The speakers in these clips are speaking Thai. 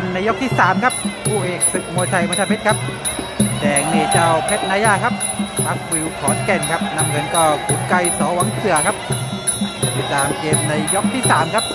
กันในยกที่3ครับคู่เอกศึกมวยไทยมวยไทยเพชรครับแดงนี่เจ้าเพชรนายาครับพักวิวขอนแก่นครับน้ำเงินก็ขุนไก่สอหวังเสือครับติดตามเกมในยกที่3ครับ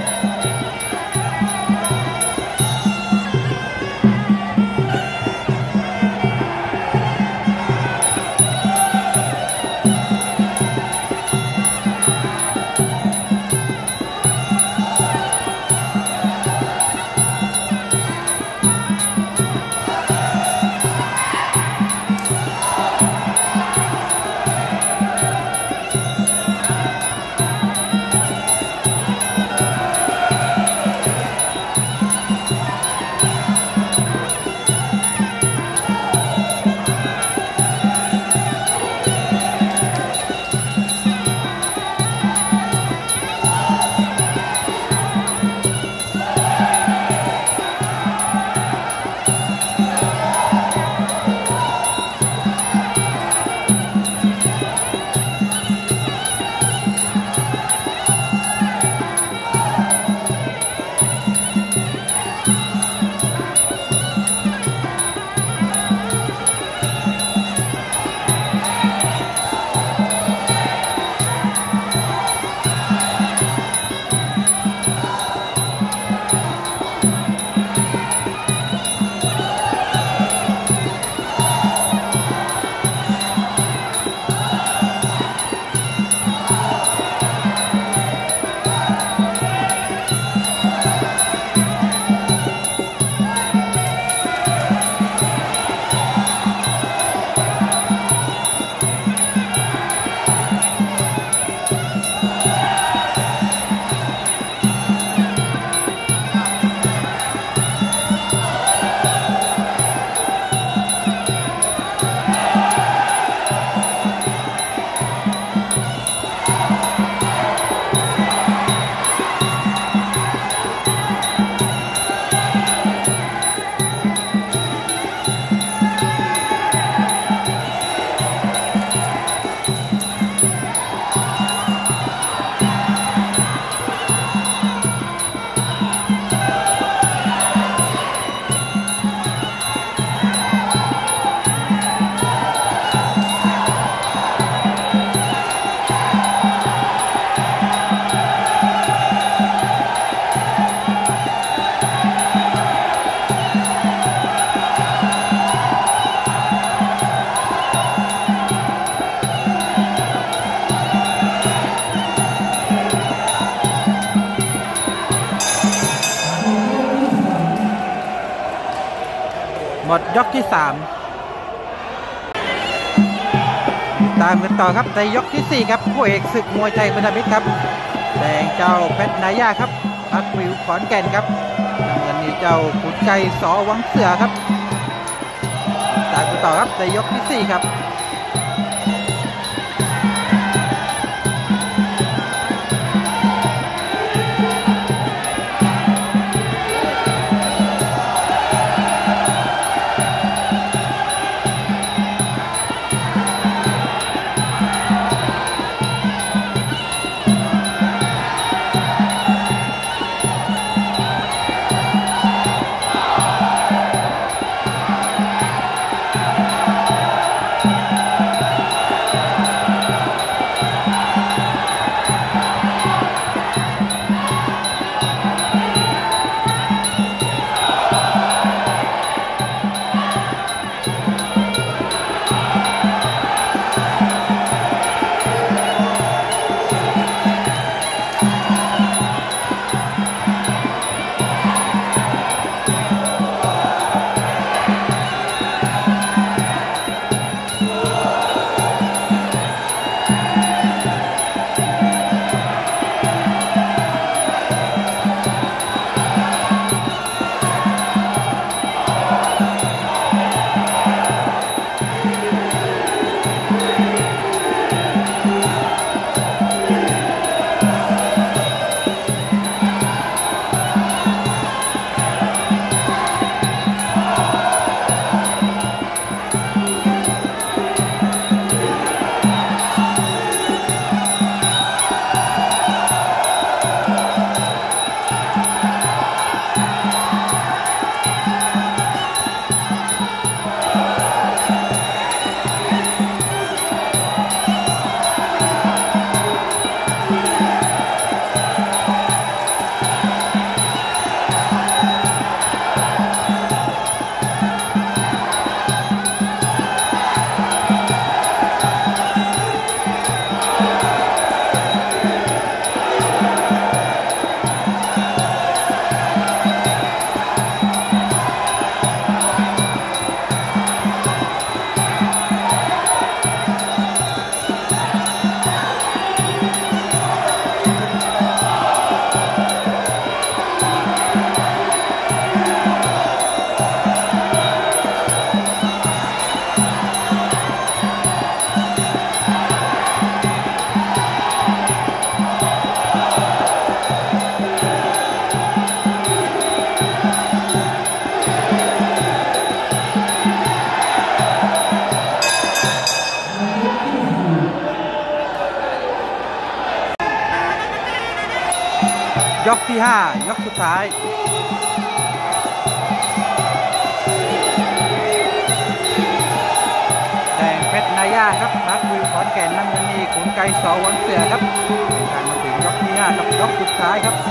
หมดยกที่3ตามกันต่อครับในยกที่4ครับคู่เอกศึกมวยไทยมวยไทยเพชรครับแดงเจ้าเพชรนายาครับพักวิวขอนแก่นครับน้ำเงินนี่เจ้าขุนไก่สอหวังเสือครับตามกันต่อครับในยกที่4ครับยกที่5ยกสุดท้ายแดงเพชรนายาครับพักวิวขอนแก่นน้ำเงินนี่ขุนไกรสอวังเสือครับการมาถึงยกที่5กับยกสุดท้ายครับ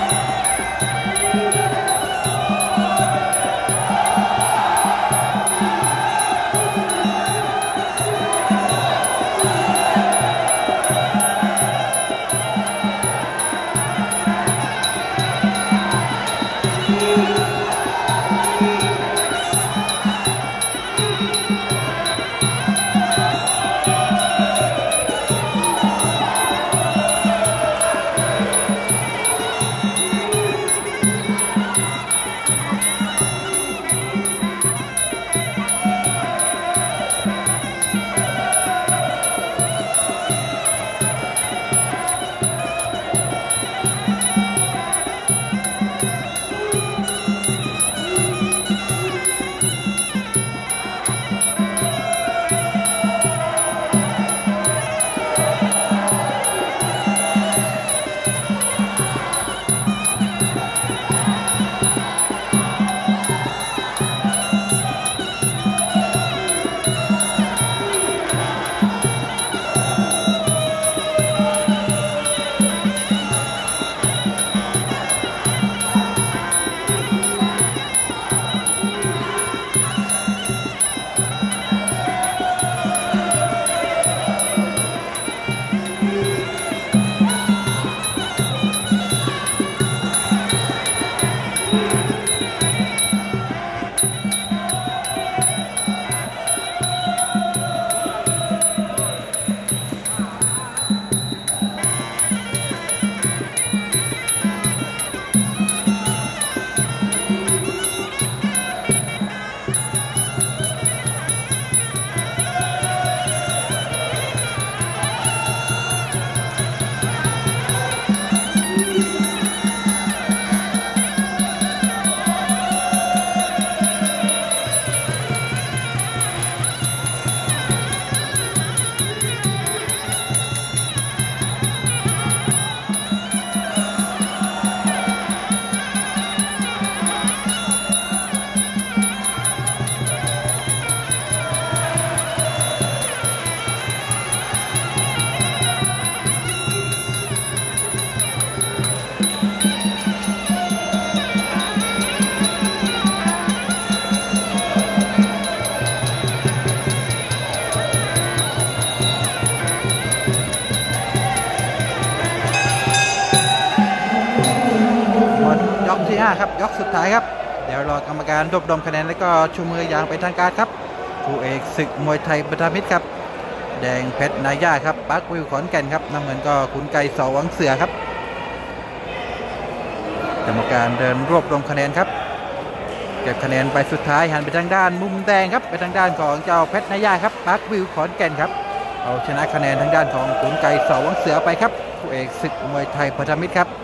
ยกที่5ครับยกสุดท้ายครับเดี๋ยวรอกรรมการรวบรวมคะแนนแล้วก็ชูมืออย่างเป็นทางการครับคู่เอกศึกมวยไทยประมิตรครับแดงเพชรนายาครับปักวิวขอนแก่นครับน้ำเงินก็ขุนไกรสอวังเสือครับกรรมการเดินรวบรวมคะแนนครับเก็บคะแนนไปสุดท้ายหันไปทางด้านมุมแดงครับไปทางด้านของเจ้าเพชรนายาครับปักวิวขอนแก่นครับเอาชนะคะแนนทางด้านของขุนไกรสอวังเสือไปครับคู่เอกศึกมวยไทยประมิตรครับ